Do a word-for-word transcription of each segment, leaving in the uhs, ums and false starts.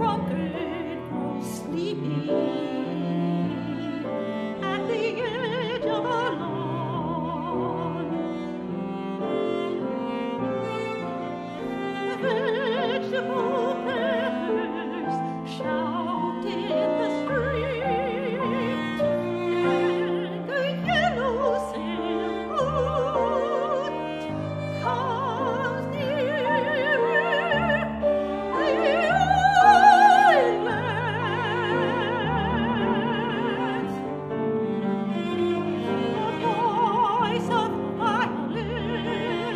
drunkard grows sleepy at the edge of a lawn. Vegetable peddlers shout in the street, and the yellow sailboat comes near the islands. The voice of violin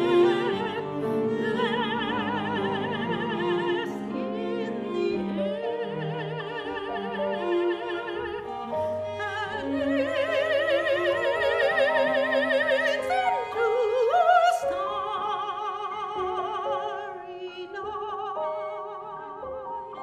rests in the air and leads into a starry night.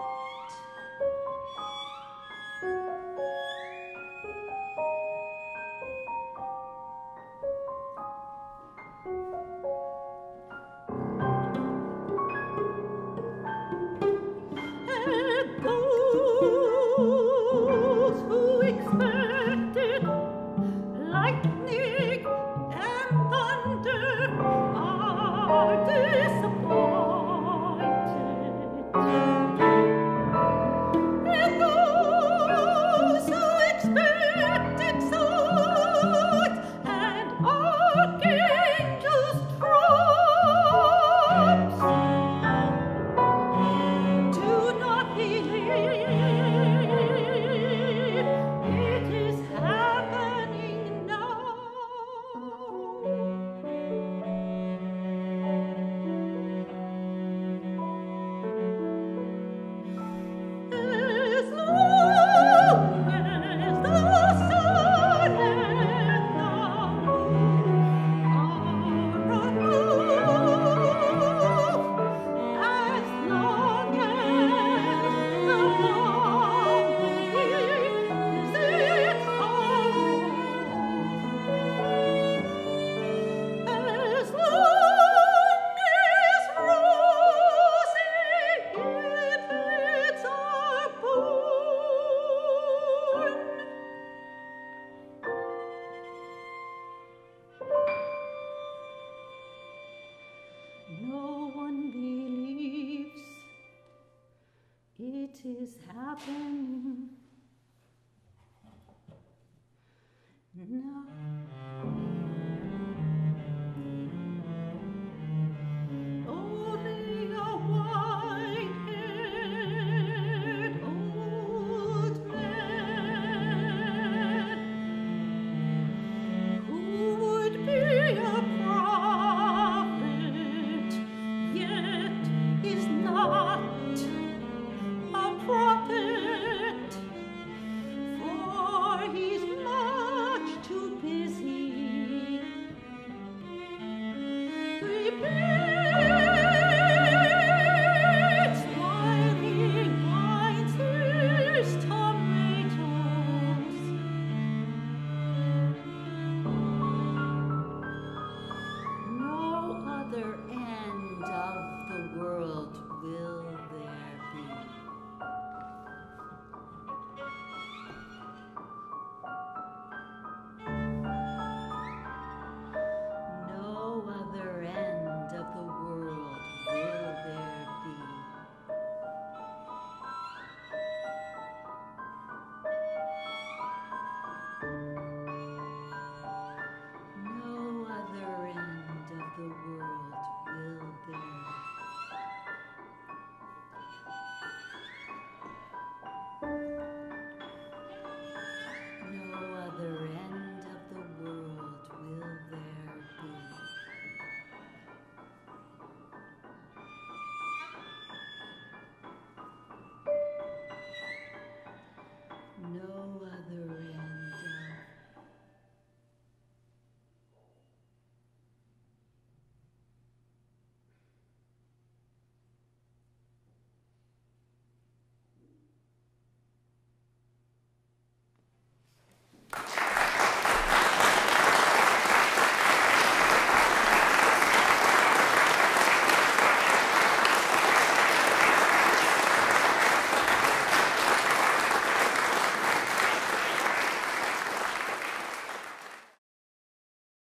And those who expected lightning and thunder are disappointed. And those who expected swords and archangels' trumps do not believe it is happening now. As long as the sun and the moon are above, as long as the bumblebee is its own, as long as rosy infants are born, no one believes it is happening now.